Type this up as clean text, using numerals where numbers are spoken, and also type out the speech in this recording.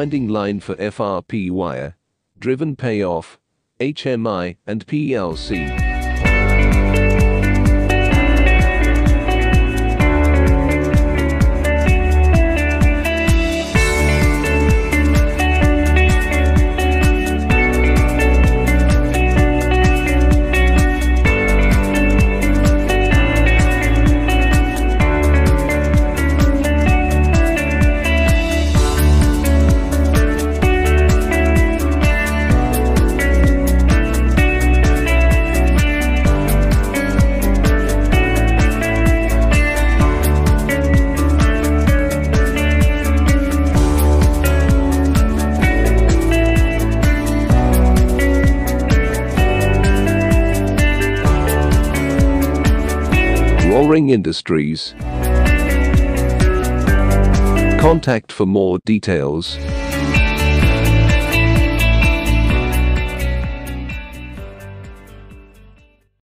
winding line for FRP wire, driven payoff, HMI and PLC. Rollring Industries. Contact for more details.